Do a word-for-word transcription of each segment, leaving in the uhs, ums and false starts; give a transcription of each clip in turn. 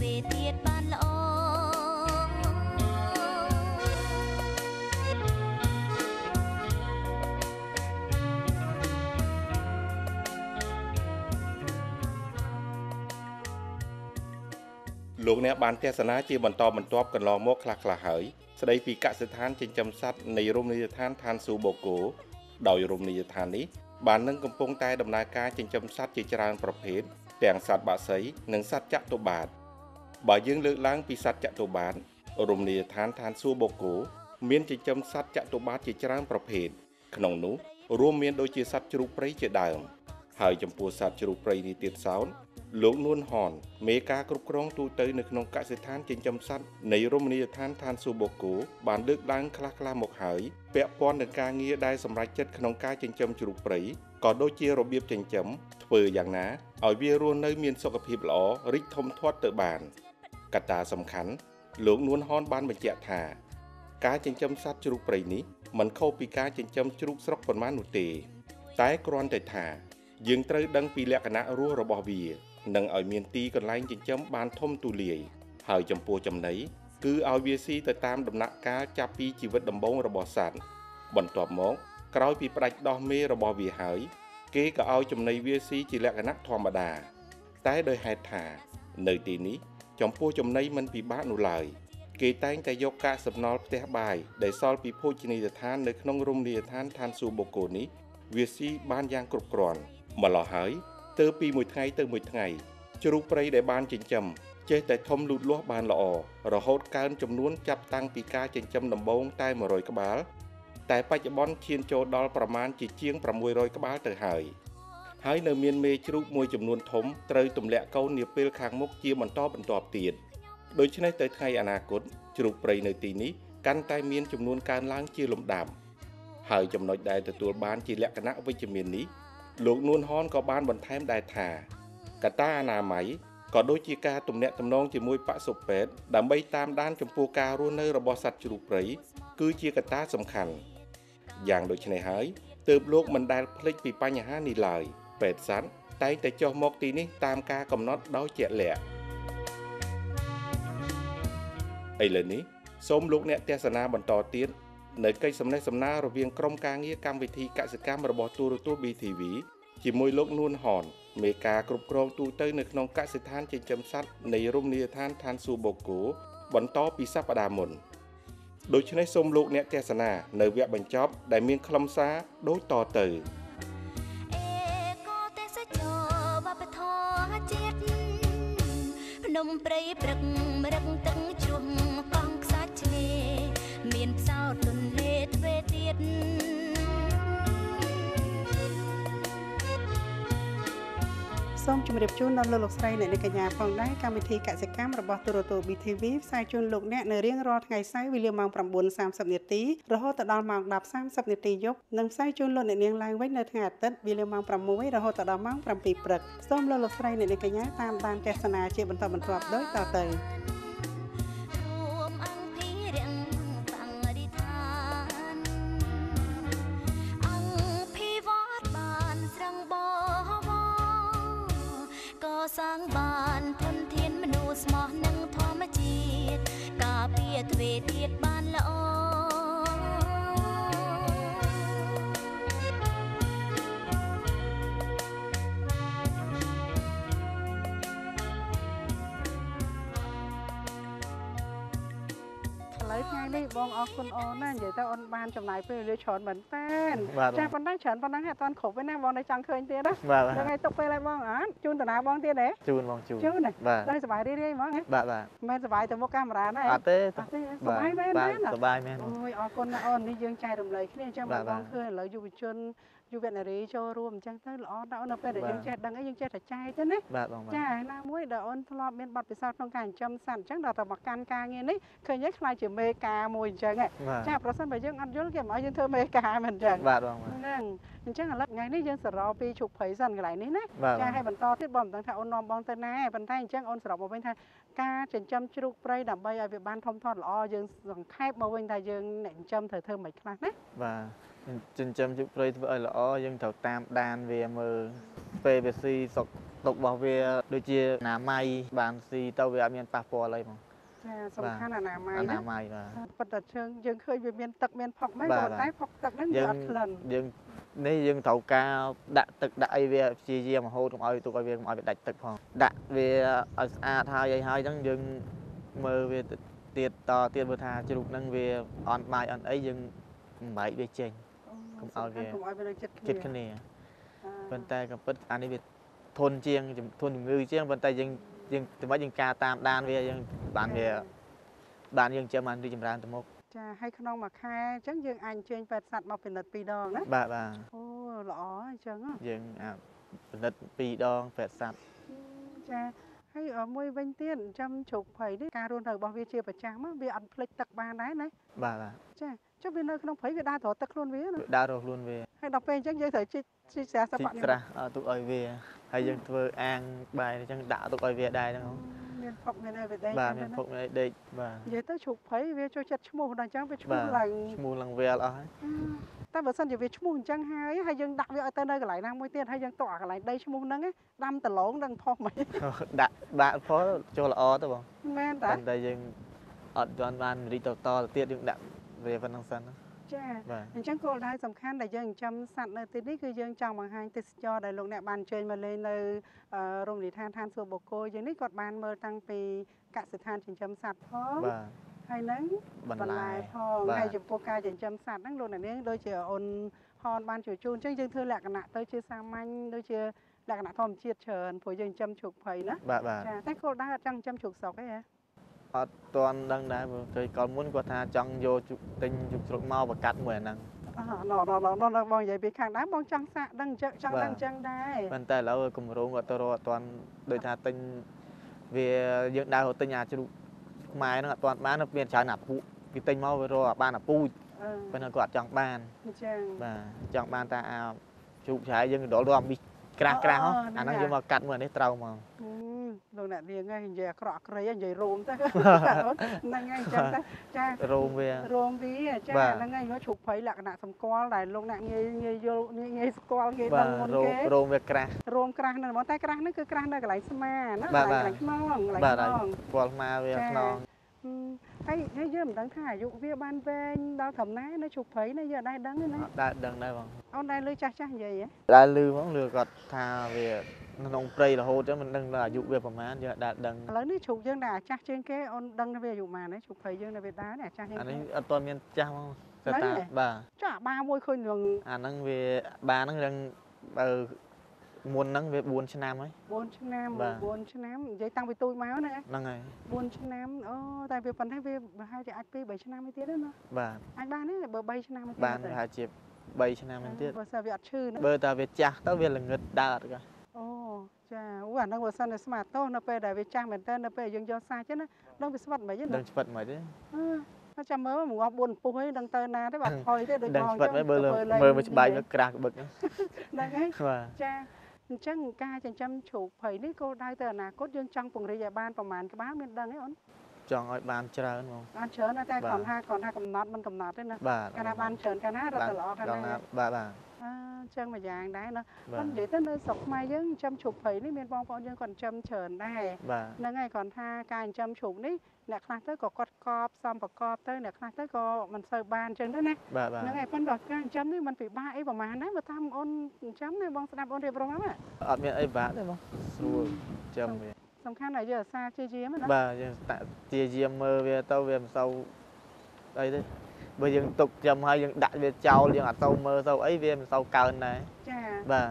លោកអ្នកបានទស្សនាជាបន្តបន្ទាប់កន្លងមកខ្លះៗហើយស្ដីពីកសិដ្ឋានចិញ្ចឹមសត្វនៃរមណីយដ្ឋានឋានស៊ូបូកូដោយរមណីយដ្ឋាននេះបាននឹងកំពុងតែដំណើរការចិញ្ចឹមសត្វជាច្រើនប្រភេទទាំងសត្វបក្សីនិងសត្វចតុបាតបើយើងលើកឡើងពីសត្វចតុបាតរមណីយដ្ឋានឋានស៊ូបូកូមានចិញ្ចឹមសត្វចតុបាតជាច្រើនប្រភេទក្នុងនោះរួមមានដូចជាសត្វជ្រូកព្រៃជាដើមហើយចំពោះសត្វជ្រូកព្រៃនេះទៀតសោតលោកនួនហនមេការគ្រប់គ្រងទូទៅនៅក្នុងកសិដ្ឋានចិញ្ចឹមសត្វនៃរមណីយដ្ឋានឋានស៊ូបូកូបានលើកឡើងខ្លះៗមកហើយពាក់ព័ន្ធនឹងការងារដែលសម្រេចចិត្តក្នុងការចិញ្ចឹមជ្រូកព្រៃក៏ដូចជារបៀបចិញ្ចឹមធ្វើយ៉ាងណាឲ្យវារស់នៅមានសុខភាពល្អរីកធំធាត់ទៅបានកត្តាសំខាន់លោកនួនហនបានបញ្ជាក់ថាការចិញ្ចឹមសត្វជ្រូកព្រៃនេះមិនខុសពីការចិញ្ចឹមជ្រូកស្រុកប៉ុន្មាននោះទេតែគ្រាន់តែថាយើងត្រូវដឹងពីលក្ខណៈរស់របស់វានិងឲ្យមានទីកន្លែងចិញ្ចឹមបានធំទូលាយហើយចំពោះចំណីគឺឲ្យវាស៊ីទៅតាមដំណាក់កាលចាប់ពីជីវិតដំបូងរបស់សត្វបន្ទាប់មកក្រោយពីផ្ដាច់ដោះមេរបស់វាហើយគេក៏ឲ្យចំណីវាស៊ីជាលក្ខណៈធម្មតាតែដោយហេតុថានៅទីនេះចំពោះចំណីមិនពិបាកនោះឡើយគេតែងតែយកកាកសំណល់ផ្ទះបាយដែលសល់ពីភោជនីយដ្ឋាននៅក្នុងរមណីយដ្ឋានឋានស៊ូបូកូនេះវាស៊ីបានយ៉ាងគ្រប់គ្រាន់ម្ល៉េះហើយទើបពីមួយថ្ងៃទៅមួយថ្ងៃជ្រូកព្រៃដែលបានចិញ្ចឹមចេះតែធំលូតលាស់បានល្អរហូតកើនចំនួនចាប់តាំងពីការចិញ្ចឹមដំបូងតែមួយរយក្បាលតែបច្ចុប្បន្នឈានចូលដល់ប្រមាណជាជាងប្រាំមួយរយក្បាលទៅហើយហើយនៅមានមេជ្រូកមួយចំនួនធំត្រូវទម្លាក់កូននាពេលខាងមុខជាបន្តបន្ទាប់ទៀតដូច្នេះទៅថ្ងៃអនាគតជ្រូកព្រៃនៅទីនេះកាន់តែមានចំនួនកើនឡើងជាលំដាប់ហើយចំណុចដែលទទួលបានជាលក្ខណៈវិជ្ជមាននេះលោកនួនហនក៏បានបន្ថែមដែរថាកត្តាអនាម័យក៏ដូចជាការទំនាក់ទំនងជាមួយបសុពេទ្យដើម្បីតាមដានចំពោះការរស់នៅរបស់សត្វជ្រូកព្រៃគឺជាកត្តាសំខាន់យ៉ាងដូចនេះហើយទើបលោកមិនដែលភ្លេចពីបញ្ហានេះឡើយពេទ្យសត្វតែងតែចុះមកទីនេះតាមការកំណត់ដោយជាក់លាក់ឥឡូវនេះសូមលោកអ្នកទស្សនាបន្តទៀតនៅកិច្ចសំណេះសំណាលរវាងក្រុមការងារកម្មវិធីកសិកម្មរបស់ទូរទស្សន៍ ប៊ី ធី វី ជាមួយលោកនួនហនមេការគ្រប់គ្រងទូទៅនៅក្នុងកសិដ្ឋានចិញ្ចឹមសត្វនៃរមណីយដ្ឋានឋានស៊ូបូកូបន្តពីសប្តាហ៍មុនដូច្នេះសូមលោកអ្នកទស្សនានៅវគ្គបញ្ចប់ដែលមានខ្លឹមសារដូចតទៅភ្នំព្រៃព្រឹករឹកទឹកជ្រោះកងខ្សាច់ឆ្នេរមានផ្សោតទន្លេទ្វេទៀតសូមជម្រាបជូនដល់លោកលោកស្រីអ្នកនាងកញ្ញាផងដែរកម្មវិធីកសិកម្មរបស់ទូរទស្សន៍ ប៊ី ធី វី ផ្សាយជូនលោកអ្នកនៅរៀងរាល់ថ្ងៃសៅរ៍វេលាម៉ោង ប្រាំបួនសាមសិប នាទីរហូតដល់ម៉ោង ដប់សាមសិប នាទីយប់និងផ្សាយជូនលោកអ្នកនាងឡើងវិញនៅថ្ងៃអាទិត្យវេលាម៉ោង ប្រាំមួយ រហូតដល់ម៉ោង ប្រាំពីរ ព្រឹកសូមលោកលោកស្រីអ្នកនាងកញ្ញាតាមដានទស្សនាជាបន្តបន្ទាប់ដូចតទៅសាងបានធនធានមនុស្សស្មោះនឹងធម្មជាតិការពារទ្វេទៀតបានល្អឥឡូវថ្ងៃនេះបងអរគុណអូនណានិយាយទៅអូនបានចំណាយពេលវេលាច្រើនមែនតើចាប៉ុណ្ណឹងច្រើនប៉ុណ្ណឹងអត់ទាន់គ្រប់ទេណាបងនៅចង់ឃើញទៀតណាហ្នឹងហើយទុកពេលឲ្យបងអត់ជូនតាណាបងទៀតទេជូនបងជូនជូនដែរសប្បាយរីករាយហ្មងបាទបាទមិនសប្បាយទៅមុខកាមេរ៉ាណាអត់ទេអត់ទេសប្បាយមែនណាសប្បាយមែនអូយអរគុណណាអូននេះយើងចែករំលែកគ្នាអញ្ចឹងបងឃើញឥឡូវយុវជនយុវនារីចូលរួមអញ្ចឹងទៅល្អណាស់អូននៅពេលដែលយើងចេះដឹងអីយើងចេះតែចែកទៅណាចាណាមួយដែលអូនធ្លាប់មានបទពិសោធន៍ក្នុងការចិញ្ចឹមសត្វអញ្ចឹងដល់តែមកកាន់ការងារនេះឃើញហើយខ្លាចជាមេការមួយអញ្ចឹងចាប្រសិនបើយើងអត់យល់គេមិនឲ្យយើងធ្វើមេការមិនអញ្ចឹងបាទបងហ្នឹងអញ្ចឹងឥឡូវថ្ងៃនេះយើងសរោពីជុកព្រៃសិនកន្លែងនេះណាចាឲ្យបន្តទៀតបងមិនដឹងថាអូននាំបងទៅណាប៉ុន្តែអញ្ចឹងអូនសរុបមកវិញថាការចិញ្ចឹមជ្រូកព្រៃដើម្បីឲ្យវាបានធំធាត់ល្អយើងសង្ខេបមកវិញថាយើងអ្នកចិញ្ចឹមត្រូវធ្វើមិនខ្លះណាបាទចិញ្ចឹមជ្រូកព្រៃធ្វើឲ្យល្អយើងត្រូវតាមដានវាមើលពេលវាស៊ីសុកตกบอกเวโดยเฉพาะหนาไม้บานซีเต้าเวอเมียนปะปออะไรมั้งสำคัญอนามัยนะอนามัยมาปัจจุบันยังเคยเมียนตักเมียนพอกไม่โดนได้พอกตักนั่นเดือดขลันยังนี่ยังเท่ากาดักตึกดักไอเวียจีเจียมาโหดของไอตัวไอเวียของไอเป็นดักตึกพอดักเวียอาทายหายยังยังมือเวียเตียต่อเตียบทาจุกนั่งเวียออนไม้ออนไอยังใบเวียเจงของไอเวียคิดขึ้นนี่เป็นแต่กับเป็นอันนี้เป็นทนเจียงทนมือเจียงเป็นแต่ยังยังถือว่ายังกาตามดานเวียยังบานเวียบานยังเจอมันดีจำรานตมกจะให้ขนมมาแค่จังยังอันเชิญเป็ดสัตว์มาเป็นนัดปีดองนะบ้าบ้าโอ้หล่อจังอ่ะยังอ่ะเป็นนัดปีดองเป็ดสัตว์จะให้เอามวยเป็นเตี้ยนจำฉุกไผ่ด้วยการรุนแรงบางเวียเชียประจำมั้งเวียอันพลิกตักบานได้ไหมบ้าบ้าจ้าเจ้าเวียนเลยขนมไผ่เวียดาถอดตักล้วนเวียนะดาถอดล้วนเวียให้ดอกเป็นจังยังใส่ชิชิแสสปะเนี่ยตุกไอเวียให้ยังเธออ่างใบจังด่าตุกไอเวียได้นะเขาเมียนพกเมียนอะไรได้บ้าเมียนพกเมียนเด็กบ้าเยอะแต่ฉุกไผ่เวียช่วยจัดชั่วโมงดังจังไปชั่วโมงหลังชั่วโมงหลังเวียละแต่เบอร์สันจะเวียชั่วโมงจังหายให้ยังดักเวียเอาเตอร์ได้กับไหลน้ำมวยเตี้ยให้ยังต่อกับไหลได้ชั่วโมงนั้นไงดำแต่หลงดังพอกไหมดักบ้าเพราะโจละอ้อตัวบ่แม่แต่แต่ยังอดจอนบ้านรีต่อต่อเตี้ยยังดักเวียฟันทังสันจ้าอย่างเช่นก็ได้สำคัญแต่ยังจำสัตว์ในที่นี้คือยังจังบางแห่งติดจอได้ลงเนี่ยบานเชยมาเลยในโรงนิทานทานสัวโบโกอย่างนี้กดบานเมื่อตั้งปีกสิทานถึงจำสัตว์พอให้นั้นบรรลัยพอให้จุดโปรกาถึงจำสัตว์นั่งลงอย่างนี้โดยเฉพาะอนฮอนบานจุดจูนจังยังเธอแหลกขณะโดยเฉพาะสามัญโดยเฉพาะแหลกขณะทอมเชียดเชิญผู้ยังจำฉุกไผ่นะจ้าแต่ก็ได้จังจำฉุกสอกไอ้เหรอตอนดังได้เคยก่อนมุนกว่าทาจังโยจุติงจุกจุกเมาประกัดเหมือนนั่งนอนนอนนอนนอนมองใหญ่ไปข้างได้มองจังสะดังจังจังดังจังได้มันแต่แล้วกลุ่มรู้ว่าตัวตอนโดยทาติงเวียยังได้หัวติงยาจุกไม้นั่งตอนบ้านนักเรียนชายหนับผู้กิติงเมาไปรอบ้านหนับปูเป็นกอดจังบ้านบ้านจังบ้านตาอาจุกชายยังโดดรวมมีกระกระเขาอันนั้นยังมากัดเหมือนได้เต่ามาลงเนี่ยเรียงไงใหญ่กรอกอะไรใหญ่โรมจ้านั่งไงจ้าจ้าโรมเวียโรมวีจ้านั่งไงเขาฉุกไผ่หลักหนาสมกอลหลายลงเนี่ยเงยเงยโยเงยเงยสกอลเงยดังมนเกโรมเวียกระโรมกระนั่นมองใต้กระนั่นคือกระนั่นกับไหลสมานะไหลไหลน้องไหลน้องบอลมาเวียน้องให้ให้เยี่ยมดังถ่ายยุเวียบ้านเวงดาวถมน้าในฉุกไผ่ในเยอะได้ดังเลยนะได้ดังได้บ้างเอาได้เลยจ้าจ้าใหญ่ได้ลืมมั้งลืมก็ทาเวียน้องเปรย์ละโหดมันดังละยุเวียประมาณจะได้ดังแล้วนี่ฉุกยังด่าจ้าเชิงแกอนดังในเวียอยู่มาในฉุกไผ่ยังในเวียด้าเนี่ยจ้าอันนี้ตอนเมียนจ้ามั้งสตาบ้าจ้าบ้ามวยคนหนึ่งอันนั้นเวียบ้านั่งดังเออมวนนั่งเวียบุญชนะไหมบุญชนะบุญชนะใจตั้งไปตุยม้าเนี่ยนั่งไงบุญชนะโอ้แต่เวียปันให้เวียให้จะอัดปีใบชนะไม่เตี้ยด้วยเนาะบ้าอันบ้านนี่เบอร์ใบชนะไม่เตี้ยบ้านหาเจ็บใบชนะไม่เตี้ยเบอร์เสียอัดชื่อนะเบอร์ตาเวียจ้าต้องเวียหลังเงินดาดกันโอ้จ้าว่านักวิชาในสมาร์ทโต้นไปได้ไปจ้างเหมือนเต้นไปยังยอซาใช่ไหมต้องไปสมัครไหมยังดังสมัครไหมดิถ้าจำเมื่อว่าหมูอบบุญปุ้ยดังเตยนาได้แบบพอยได้โดยดังสมัครไหมเบอร์เลยเบอร์มันใบมันกระบึกดังไงจ้าจังกาจังจำฉุกไผ่นี่ก็ได้แต่นาคตยังจังปุ่งระยะบ้านประมาณกับบ้านเป็นดังไงอ๋นจังอ้อยบ้านเชิญมั้งบ้านเชิญนะแต่ก่อนห้าก่อนห้ากำนัดมันกำนัดด้วยนะการบ้านเชิญกันนะเราตลอดกันนะบ้าบ้าจังมาอย่างได้เนาะมันเดี๋ยวถ้าเนื้อสกมายังจำฉุกไผ่นี่เมียนบองปอนยังก่อนจำเชิญได้นั่งไงก่อนห้าการจำฉุกนี่เนี่ยคลาสเตอร์ก็กอดกอบซ้ำประกอบเตอร์เนี่ยคลาสเตอร์ก็มันเสิร์ฟบานเชิงด้วยนะนั่งไงพันดอกการจำนี่มันปีบ้าไอ้ประมาณนั้นมาทำอนจำในบองสนามอนเรียบร้อยมั้ยอ่ะมีไอ้บ้าได้มั้งสู้จำเลยสำคัญไหนเยอะซาเจียเจียมั้ยนะบ้ายังแต่เจียเจียเมื่อเวลาเต้าเวลาเศร้าไอ้ดิbây giờ tục chầm hay giờ đại về chào liền ở sau mơ sau ấy về sau cơn này và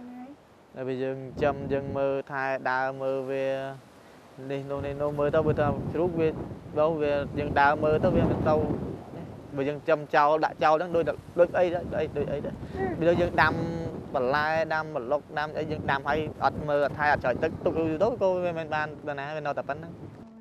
bây giờ chầm dừng mơ thay đa mơ về đi nô này nô mơ tao bây giờ lúc về đâu về dừng đa mơ tao về sau bây giờ chầm chào đại chào đang đôi đôi ấy đấy đôi đôi ấy đấy bây giờ dừng đam bẩn lai đam bẩn lốc đam ấy dừng đam hay ở mơ thay ở trời tức tục tốt cô bên ban bên này bên đâu tập bắn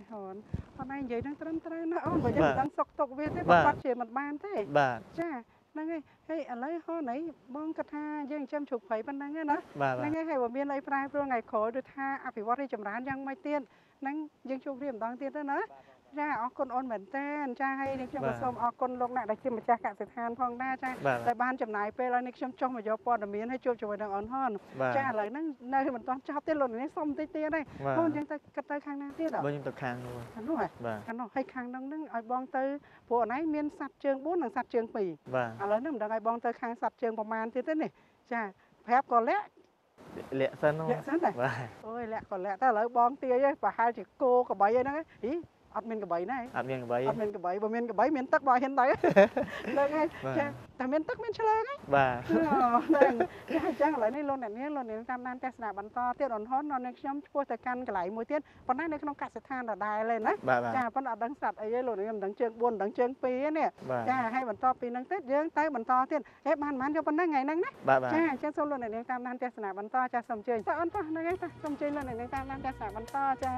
hôm nay vậy đang trấn trấn nó bây giờ đang sọc tộc về thế bắt chuyện mặt ban thếจ้านั่งไงให้อะไรข้อไหนมองกระทายังจำฉุกไผ่ปันนั่งไงนะนั่งไงให้ว่ามีอะไรปลายเพราะไงขอดูท่าอภิวัตให้จำร้านยังไม่เตี้ยนนั่งยังชุกเรียมดองเตี้ยนแล้วนะចាអរគុណអូនមែនតើចាហើយនេះខ្ញុំក៏សូមអរគុណលោកអ្នកដែលជាម្ចាស់កសិដ្ឋានផងដែរចាដែលបានចំណាយពេលឲ្យនេះខ្ញុំចុះមកយកព័ត៌មានឲ្យជួបជាមួយនឹងអូនហនចាឥឡូវហ្នឹងនៅមិនទាន់ចប់ទេលោកនេះសុំបន្តិចទៀតទេអូនអញ្ចឹងទៅគិតទៅខាងណាទៀតអត់បើខ្ញុំទៅខាងនោះខាងនោះហ៎ខាងនោះហើយខាងហ្នឹងហ្នឹងឲ្យបងទៅព្រោះអូនឯងមានសัตว์ជើងបួននិងសัตว์ជើងពីរឥឡូវហ្នឹងមិនដឹងឲ្យបងទៅខាងសัตว์ជើងប្រមាណទៀតទេនេះចាប្រាប់ក៏លាក់លាក់សិនលាក់សិនដែរអូយលាក់ក៏លាក់តែឥឡូវបងទាយប្រហែលជាគោក្របីហ្នឹងហីអត់មានកបីណាអត់មានកបីអត់មានកបីបើមានកបីមានទឹកបើហ៊ានទៅលើកហើយចាតែមានទឹកមានឆ្លើងហីបាទហ្នឹងចាអញ្ចឹងឥឡូវនេះលោកអ្នកនាងលោកអ្នកនាងតាមដានទស្សនាបន្តទៀតអូនហ៊ុននៅខ្ញុំឆ្ពោះទៅកាន់កន្លែងមួយទៀតប៉ុន្តែនៅក្នុងកសិដ្ឋានដដែលទេណាចាប៉ុន្តែអត់ដឹងសត្វអីទេលោកអ្នកនាងមិនដឹងជើងបួនមិនដឹងជើងពីរទេនេះចាហើយបន្តពីហ្នឹងទៀតយើងទៅបន្តទៀតហេបានបានយកប៉ុណ្ណឹងថ្ងៃហ្នឹងណាចាអញ្ចឹងសូមលោកអ្នកនាងតាមដានទស្សនាបន្តចាសូមអញ្ជើញតើអូនតោះហ្នឹងឯងតោះសូមអញ្ជើញលោកអ្នកនាងតាមដានទស្សនាបន្តចា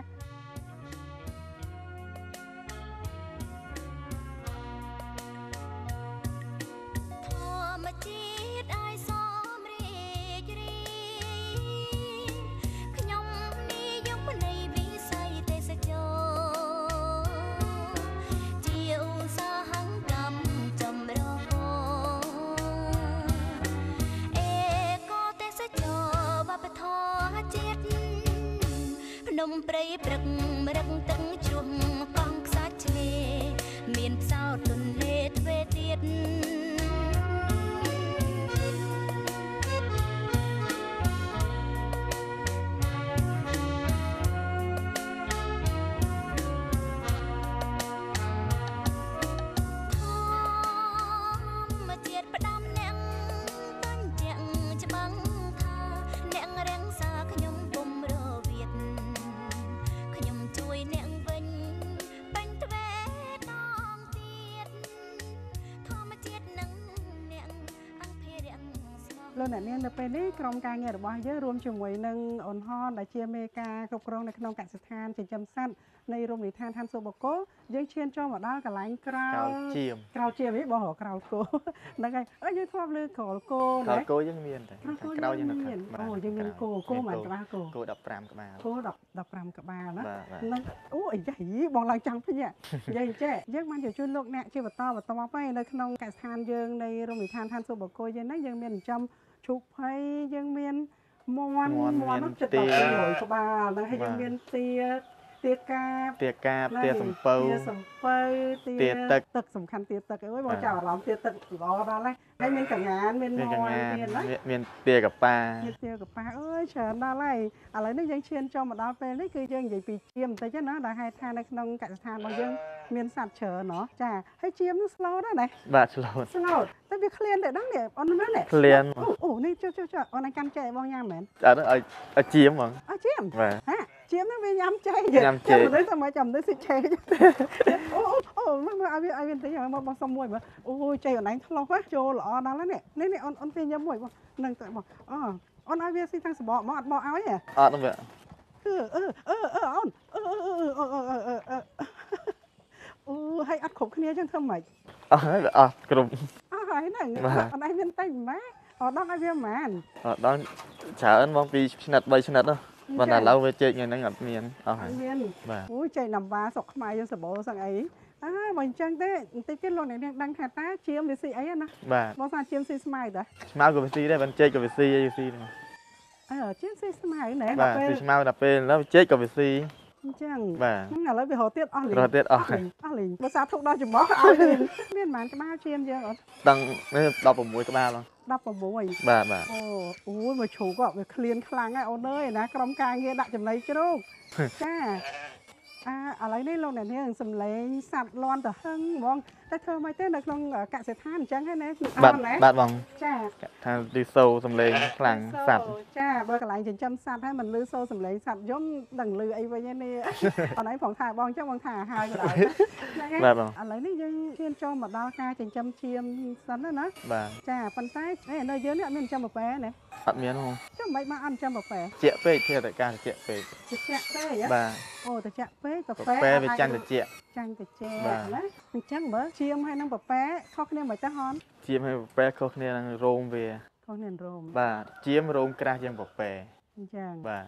ជាតិឲ្យសមរីករាយខ្ញុំនេះយកផ្នែកវិស័យទេសចរជាឧស្សាហកម្មចម្រុះអេកោទេសចរវប្បធម៌ជាតិភ្នំព្រៃព្រឹករឹកទឹកជ្រោះកោះខ្សាច់ឆ្នេរមានផ្សោតទន្លេទ្វេទៀតលោកអ្នកនាងនៅពេលនេះក្រុមការងាររបស់យើងរួមជាមួយនឹងអូនហនដែលជាមេការគ្រប់គ្រងនៅក្នុងកសិដ្ឋានចិញ្ចឹមសត្វនៃរមណីយដ្ឋានឋានសួគ៌បូកគោយើងឈានចូលមកដល់កន្លែងក្រៅជាមក្រៅជាមវិញបងក្រៅគោហ្នឹងហើយអើយើងធ្លាប់លើក្រៅគោក្រៅគោយើងមានតែក្រៅយើងមានអូយើងមានគោគោមិនក្បាលគោគោដប់ប្រាំក្បាលគោដប់ដប់ប្រាំក្បាលណាហ្នឹងអូអីយ៉ាបងឡើងចង់ពេញយើងចេះយើងបានជួយលោកអ្នកជាបន្តបន្តទៅនៅក្នុងកសិដ្ឋានយើងនៃរមណីយដ្ឋានឋានសួគ៌បូកគោយើងហ្នឹងយើងមានចិញ្ចឹមឈូកភ័យយើងមានមាន់មាន់ចិត្តដល់មួយក្បាលហ្នឹងហើយយើងមានទាទាកាបទាកាបទាសំពៅទាសំពៅទាទឹកទឹកសំខាន់ទាទឹកអើយបងចាប់អារម្មណ៍ទាទឹកល្អដល់ហើយហើយមានកងានមានមាន់មានណាមានទាកប៉ាមានទាកប៉ាអើយច្រើនដល់ហើយឥឡូវនេះយើងឈានចូលមកដល់ពេលនេះគឺយើងនិយាយពីជៀមបន្តិចណាដែលហេតុថានៅក្នុងកសិដ្ឋានរបស់យើងមានសត្វច្រើនណោះចាហើយជៀមនឹងស្លូតដែរណាបាទស្លូតស្លូតតែវាក្លៀនតែដឹងនេះអូនមែនទេក្លៀនអូនេះចុះចុះចុះអូនឲ្យកាន់ចែកបងញ៉ាំមែនអត់ឲ្យឲ្យជៀមហ្មងឲ្យជៀមបាទហាជៀមហ្នឹងវាញ៉ាំចែកញ៉ាំចែកមនុស្សតែមកចាំមនុស្សសិចឆេអូអូមកមកឲ្យវាឲ្យវាបន្តិចមកបងសុំមួយមើលអូចែកអនឡាញឆ្លោះហ៎ចូលល្អដល់ហើយនេះនេះអូនអូនពេលញ៉ាំមួយបងនឹងទៅបងអូអូនឲ្យវាស៊ីទាំងសបកមកអត់បកឲ្យហ៎អត់វាអឺអឺអឺអឺអូនអឺអឺអឺអឺអឺអូឲ្យអត់គ្រប់គ្នាចឹងធ្វើម៉េចអស់ហើយអស់គ្រប់អស់ហើយហ្នឹងអត់ឲ្យមានតែម៉ែអត់ដល់ឲ្យវាម៉ានអត់ដល់ច្រើនបងពីឆ្នាំបីឆ្នាំនោះបើតែឥឡូវវាជែកថ្ងៃហ្នឹងអត់មានអស់ហើយមានអូចែកណាំវ៉ាស្រុកខ្មែរយើងសបោសឹងអីអើបើអញ្ចឹងទេបន្តិចទៀតលោកអ្នកនាងដឹងថាតើជៀមវាស៊ីអីណាបាទបងថាជៀមស៊ីស្មៅតាស្មៅក៏វាស៊ីដែរបើជែកក៏វាស៊ីអីស៊ីហ្នឹងអើជៀមស៊ីស្មៅណែដល់ពេលស្មៅដល់ពេលឥឡូវជែកក៏វាស៊ីអញ្ចឹងបាទឥឡូវវារត់ទៀតអស់លេងរត់ទៀតអស់អស់លេងបើសាធុកដល់ចំហអស់លេងមានប៉ុន្មានក្បាលជៀមយើងអត់ដឹងនេះដប់ប្រាំមួយក្បាលហ្នឹងដប់ប្រាំមួយបាទបាទអូអូយមកជ្រូកក៏វាក្លៀនខ្លាំងហើយអូនអើយណាក្រុមការងារដាក់ចំណីជ្រូកចាអាឥឡូវនេះលោកអ្នកនាងសំឡេងសัตว์លន់ទៅហឹងហ្មងតែធ្វើមិនទេនៅក្នុងកសិដ្ឋានអញ្ចឹងហ្នឹងណាបាទបាទបងចាថាលឺសូសំឡេងខ្លាំងសัตว์ចាបើកន្លែងចិញ្ចឹមសัตว์ហើយមិនលឺសូសំឡេងសัตว์យំដឹងលឺអីវិញនេះអនឯងផងថាបងអញ្ចឹងបងថាហើយក៏ដោយបាទបងឥឡូវនេះយើងឈានចូលមកដល់ការចិញ្ចឹមឈាមសិនណាបាទចាប៉ុន្តែនៅយើងនេះអត់មានចិញ្ចឹមប៉ែណាអត់មានហ៎ចាំមិនមកអត់ចិញ្ចឹមប៉ែជាក់ពេកធ្វើតែការជាក់ពេកជាក់ពេកបាទអូតែចាក់ពេកប៉ែប៉ែវាចាញ់តិចចាញ់តិចណាអញ្ចឹងមើលឈាមហើយនឹងប៉ែខុសគ្នាមិនទៅហនឈាមហើយប៉ែខុសគ្នានឹងរោមវាខុសគ្នារោមបាទឈាមរោមក្រាស់ជាងប៉ែអញ្ចឹងបាទអ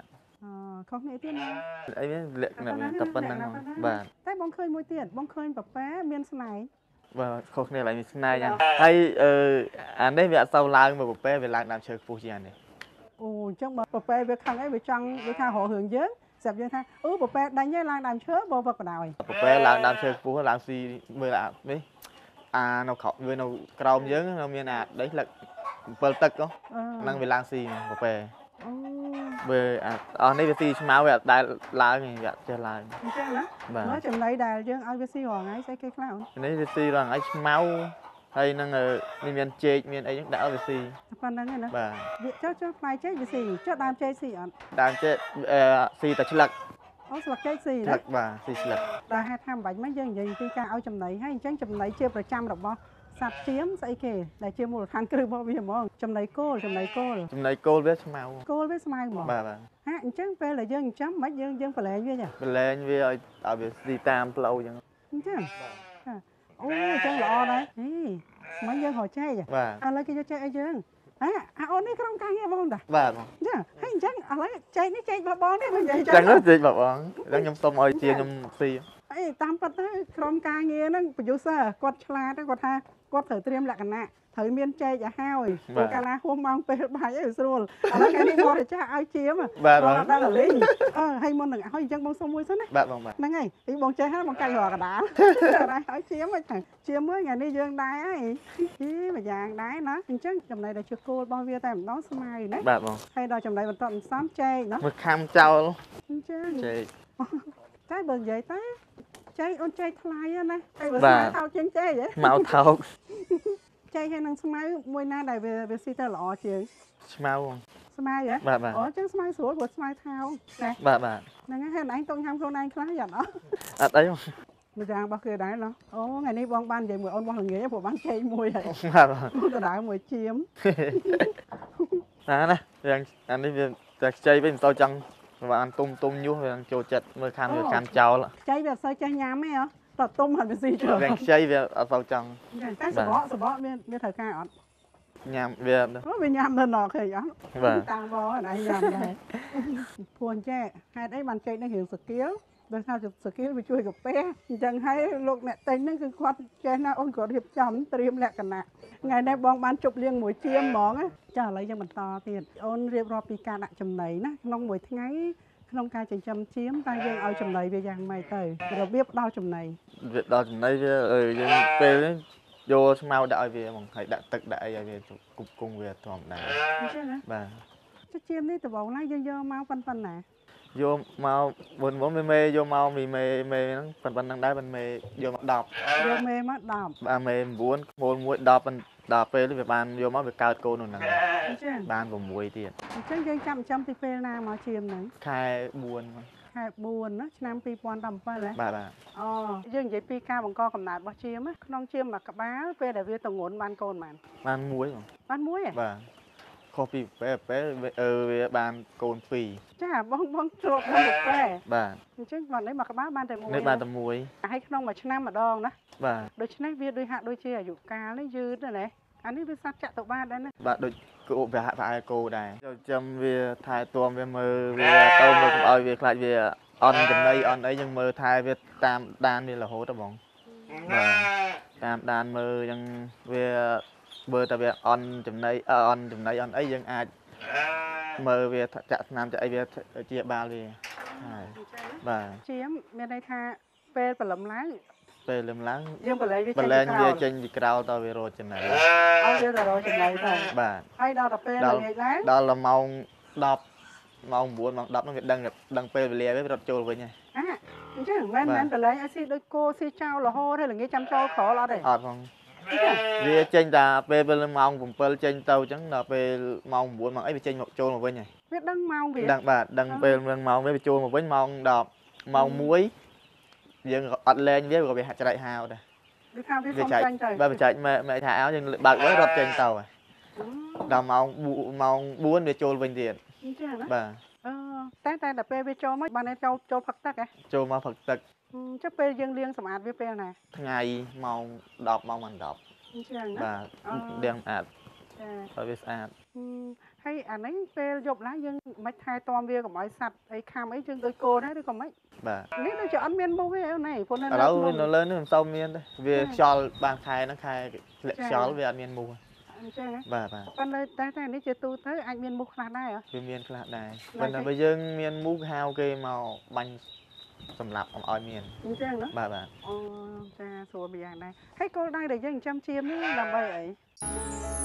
ខុសគ្នាទៀតណាអីលក្ខណៈតែប៉ុណ្្នឹងបាទតែបងឃើញមួយទៀតបងឃើញប៉ប៉ែមានស្នែងបាទខុសគ្នាឡើយមានស្នែងយ៉ាងហើយអឺអានេះវាអត់សូវឡើងមកប៉ប៉ែវាឡើងដើមឈើខ្ពស់ជាងនេះអូអញ្ចឹងបើប៉ប៉ែវាខឹងអីវាចង់វាថារករឿងយើងស្រាប់យើងថាអូប៉ប៉ែដាញ់ឯងឡើងដើមឈើបើវឹកបដ ாய் ប៉ប៉ែឡើងដើមឈើខ្ពស់ឡើងស៊ីមើលអានេះអានៅក្រោមវានៅក្រោមយើងនៅមានអាដីលឹកអំពិលទឹកហ្នឹងវាឡើងស៊ីប៉ប៉ែអូបើអស់នេះវាស៊ីឆ្មៅវាអត់ដែលឡើងវាអត់ចេះឡើងអញ្ចឹងណាបាទចំណីដែលយើងឲ្យវាស៊ីរាល់ថ្ងៃស្អីគេខ្លះនេះវាស៊ីរាល់ថ្ងៃឆ្មៅហើយនឹងនេះមានចេកមានអីហ្នឹងដាក់ឲ្យវាស៊ីប៉ុណ្្នឹងឯណាបាទវាចុះចុះផ្លែចេកវាស៊ីចុះដើមចេកស៊ីអត់ដើមចេកស៊ីតែឆ្លឹកអូស្លឹកចេកស៊ីឆ្លឹកបាទស៊ីស្លឹកតែហេតុថាមិនបាច់មកយើងនិយាយពីការឲ្យចំណីហើយអញ្ចឹងចំណីជាប្រចាំរបស់សត្វជៀមស្អីគេដែលជាមូលដ្ឋានគ្រឹះរបស់វាហ្មងចំណីគោលចំណីគោលចំណីគោលវាឆ្មៅគោលវាស្មៅហ្មងបាទបាទហាអញ្ចឹងពេលដែលយើងចិញ្ចឹមមិនយើងយើងប្រឡែងវាចាប្រឡែងវាឲ្យឲ្យវាស៊ីតាមផ្លូវអញ្ចឹងអញ្ចឹងអូអញ្ចឹងល្អដែរនេះស្មិនយើងរកចេកឥឡូវគេយកចេកឲ្យយើងអាអាអូននេះក្រុមការងារបងតាបាទចាហើយអញ្ចឹងឥឡូវចេកនេះចេករបស់បងនេះមិននិយាយចឹងចេករបស់បងឥឡូវខ្ញុំសុំឲ្យជាខ្ញុំស៊ីអីតាមពិតទៅក្រុមការងារហ្នឹង producer គាត់ឆ្លាតគាត់ថាគាត់ត្រូវត្រៀមលក្ខណៈត្រូវមានចេកឲ្យហើយព្រោះកាលណាហួសម៉ោងពេលបាយឲ្យស្រួលឥឡូវថ្ងៃនេះមកចាស់ឲ្យជាមបាទបងអត់ដល់លេងអឺហើយមុននឹងឲ្យអញ្ចឹងបងសុំមួយសិនណាបាទបងបាទហ្នឹងហើយពីបងចេះហើយបងកាច់រកកដាលឲ្យជាមហ្នឹងជាមថ្ងៃនេះយើងដែរហើយអីមួយយ៉ាងដែរណាអញ្ចឹងចំណៃដែលជាគោលរបស់វាតែម្ដងស្មៅណាបាទបងហើយដល់ចំណៃបន្តមិនសំចេកណាមួយខាំចោលអញ្ចឹងចេកតែបើនិយាយទៅចេកអូនចេកថ្លៃណាតែបើស្មៅថោកជាងចេកហ៎មកថោកចេកហើយនឹងស្មៅមួយណាដែលវាវាស៊ីទៅល្អជាងស្មៅស្មៅហ៎អូចឹងស្មៅស្រួលព្រោះស្មៅថោកណាបាទបាទហ្នឹងហើយឯងតុងញ៉ាំខ្លួនឯងខ្លះយ៉ាងអត់អត់អីមួយយ៉ាងរបស់គេដែរណោះអូថ្ងៃនេះបងបាននិយាយមួយអូនរបស់ល្ងាចព្រោះបានចេកមួយហើយបាទទៅដើរមួយជៀមណាណាយ៉ាងអានេះវាតែខ្ចីវិញមិនទៅចង់បានទុំទុំញុះវាចូលចិត្តមើលខាងវាកាន់ចោលខ្ចីវាអត់សូវចេះញ៉ាំទេហ៎តើទុំហើយវាស៊ីច្រើនវាខ្ចីវាអត់សូវចង់តែសបកសបកមានមានត្រូវការអត់ញ៉ាំវាអូវាញ៉ាំទៅណោះឃើញអត់បាទតាមបងឯងញ៉ាំដែរពួនចេកហេតុអីបានចេកនេះរៀងស្គៀលដោយសារស្គៀលវាជួយកាពះអញ្ចឹងហើយលោកអ្នកទិញហ្នឹងគឺគាត់ចេះណាអូនគាត់រៀបចំត្រៀមលក្ខណៈថ្ងៃនេះបងបានជប់លៀងមួយជាមហ្មងចាឥឡូវយើងបន្តទៀតអូនរៀបរាប់ពីការដាក់ចំណីណាក្នុងមួយថ្ងៃក្នុងការចិញ្ចឹមជៀមតែយើងឲ្យចំណីវាយ៉ាងម៉េចទៅរបៀបដល់ចំណីវាដល់ចំណីវាយើងពេលយកស្មៅដាក់ឲ្យវាហ្មងហើយដាក់ទឹកដាក់អីឲ្យវាគប់គង់វាធម្មតាអញ្ចឹងណាបាទចុះជៀមនេះដំបូងណាយើងយកមកប៉ុណ្ប៉ុណ្ណាយកមកមុនមុនមេមេយកមកមីមេមេហ្នឹងប៉ុណ្ណឹងដែរប៉ុន្តែយកមកដប់យកមេមកដប់បាទមេ9ខ្មូលមួយដប់ដល់ពេលវាបានយកមកវាកើតកូននោះហ្នឹងអញ្ចឹងបាន6ទៀតអញ្ចឹងយើងចាំចាំពីពេលណាមកជៀមហ្នឹងខែ4 ខែ4ណាឆ្នាំ2017ហ៎បាទបាទអូយើងនិយាយពីការបង្កកំណើតរបស់ជៀមក្នុងជៀមមួយក្បាលពេលដែលវាតងន់បានកូនបានបានមួយបានមួយហ៎បាទខុសពីពេលពេលវាបានកូន2 ចាបងបងជ្រប់ទៅពេលបាទអញ្ចឹងគាត់នេះមួយក្បាលបានតែមួយនេះបានតែមួយហើយក្នុងមួយឆ្នាំម្ដងណាបាទដូច្នេះវាដូចហាក់ដូចជាអាយុកាលនេះយឺតណាស់អានេះវាសត្វចតុបាទដែរណាបាទដូចគោវាហាក់ប្រអែគោដែរចូលចាំវាថែទាំវាមើលវាទៅមើលកុំឲ្យវាខ្លាចវាអន់ចំណីអន់អីយើងមើលថែវាតាមដានវារហូតទៅបងបាទតាមដានមើលអញ្ចឹងវាបើតែវាអន់ចំណីអន់ចំណីអន់អីយើងអាចមើលវាចាក់ស្នាមចាក់អីវាជាបាលវាហើយបាទជៀមមានន័យថាពេលព្រលឹមឡើងពេលលឹមឡើងយើងបលែងវាចេញបលែងវាចេញពីក្រៅទៅវារកចំណីឲ្យវាទៅរកចំណីទៅបាទហើយដល់ទៅពេលល្ងាចឡើងដល់ម៉ោង10ម៉ោង9ម៉ោង10ហ្នឹងវាដឹងដឹងពេលវេលាវារត់ចូលវិញហើយអាអញ្ចឹងមិនមែនបលែងឲ្យស៊ីដូចគោស៊ីចោលរហូតហើយល្ងាចចាំចូលក្រអត់ទេអត់ផងវាចេញតែពេលពេលម៉ោង7ចេញទៅអញ្ចឹងដល់ពេលម៉ោង9ម៉ោងអីវាចេញមកចូលមកវិញហើយវាដឹងម៉ោងវាដឹងបាទដឹងពេលនឹងម៉ោងវាចូលមកវិញម៉ោង10ម៉ោង1យើងអត់លែងវាក៏វាហាក់ច្រែកហាវដែរវាថាវាសុំចាញ់ទៅបាទបច្ចេកមេមេថាឲ្យយើងបើកវិញរត់ចេញទៅហើយដល់ម៉ោងម៉ោង4វាចូលវិញទៀតអញ្ចឹងណាបាទអឺតែតែដល់ពេលវាចូលមកបានតែចូលចូលផឹកទឹកហ៎ចូលមកផឹកទឹកចុះពេលយើងលាងសម្អាតវាពេលណាថ្ងៃម៉ោង10ម៉ោង10 អញ្ចឹងបាទលាងស្អាតឲ្យវាស្អាតហើយអានេះពេលយប់ឡើងយើងមិនថែទាំវាកុំឲ្យសัตว์អីខាំអីយើងដូចគោដែរឬក៏មិនបាទនេះដូចជាអត់មានមុខទេអូនឯងព្រោះនៅឥឡូវនៅលើនេះមិនសូវមានទេវាខ្យល់បានខែហ្នឹងខែធ្លាក់ខ្យល់វាអត់មានមុខអញ្ចឹងបាទបាទប៉ុន្តែតែតែនេះជាទូទៅអាចមានមុខខ្លះដែរវាមានខ្លះដែរប៉ុន្តែបើយើងមានមុខហៅគេមកបាញ់សម្រាប់ឲ្យមានអញ្ចឹងណាបាទបាទអូចាស្រួលម្យ៉ាងដែរហើយគោលដៅដែលយើងចិញ្ចឹមជៀមនេះដើម្បីអី